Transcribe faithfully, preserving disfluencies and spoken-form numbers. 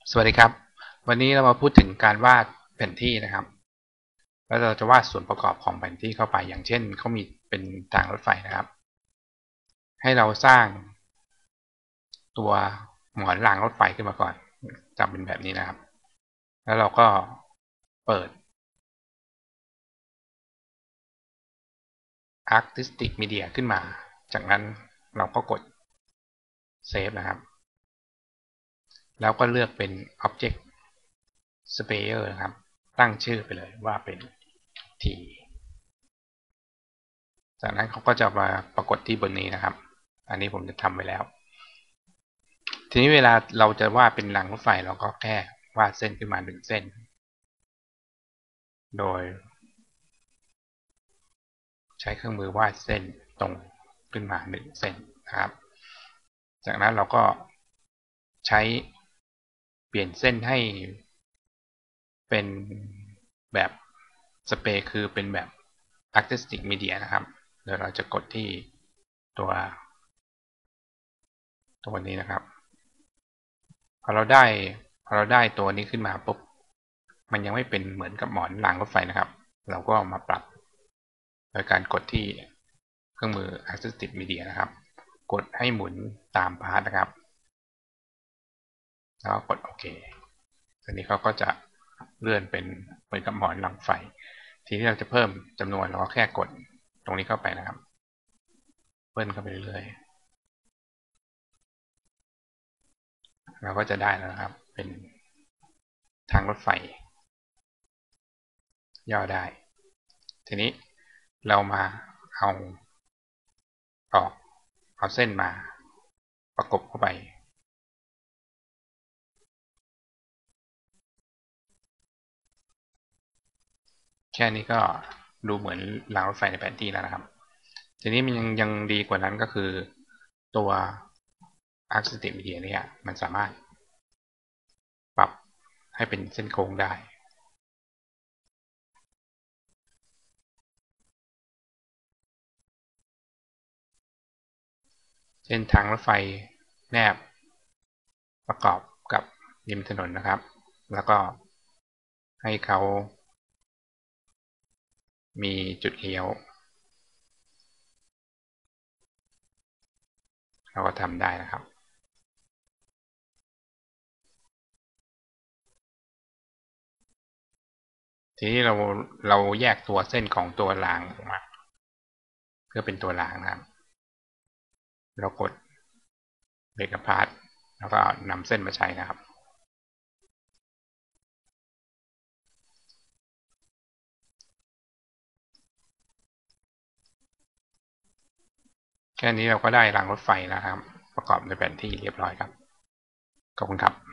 สวัสดีครับวันนี้เรามาพูดถึงการวาดแผนที่นะครับแล้วเราจะวาดส่วนประกอบของแผนที่เข้าไปอย่างเช่นเขามีเป็นทางรถไฟนะครับให้เราสร้างตัวหมอนรางรถไฟขึ้นมาก่อนจำเป็นแบบนี้นะครับแล้วเราก็เปิด Artistic Media ขึ้นมาจากนั้นเราก็กด Save นะครับแล้วก็เลือกเป็น Object Sprayer นะครับตั้งชื่อไปเลยว่าเป็น T จากนั้นเขาก็จะมาปรากฏที่บนนี้นะครับอันนี้ผมจะทำไว้แล้วทีนี้เวลาเราจะวาดเป็นรางรถไฟเราก็แค่วาดเส้นขึ้นมาหนึ่งเส้นโดยใช้เครื่องมือวาดเส้นตรงขึ้นมาหนึ่งเส้นนะครับจากนั้นเราก็ใช้เปลี่ยนเส้นให้เป็นแบบสเปรย์คือเป็นแบบ Artistic Media นะครับเดี๋ยวเราจะกดที่ตัวตัวนี้นะครับพอเราได้พอเราได้ตัวนี้ขึ้นมาปุ๊บมันยังไม่เป็นเหมือนกับหมอนรางรถไฟนะครับเราก็มาปรับโดยการกดที่เครื่องมือ Assistive Media นะครับกดให้หมุนตามพาร์ทนะครับแล้วก็กดโอเคทีนี้เขาก็จะเลื่อนเป็นเหมือนกับหมอนรางไฟทีนี้เราจะเพิ่มจำนวนเราก็แค่กดตรงนี้เข้าไปนะครับเพิ่มเข้าไปเรื่อยๆเราก็จะได้แล้วนะครับเป็นทางรถไฟย่อได้ทีนี้เรามาเอาออกเอาเส้นมาประกบเข้าไปแค่นี้ก็ดูเหมือนรางรถไฟในแผนที่แล้วนะครับทีนี้มันยังยังดีกว่านั้นก็คือตัว Artistic Media เนี่ยมันสามารถปรับให้เป็นเส้นโค้งได้เช่นทางรถไฟแนบประกอบกับริมถนนนะครับแล้วก็ให้เขามีจุดเลี้ยวเราก็ทำได้นะครับทีนี้เราเราแยกตัวเส้นของตัวรางออกมาเพื่อเป็นตัวรางนะครับเรากดเบรกพาร์ทแล้วก็นำเส้นมาใช้นะครับแค่นี้เราก็ได้รางรถไฟนะครับประกอบในแผนที่เรียบร้อยครับขอบคุณครับ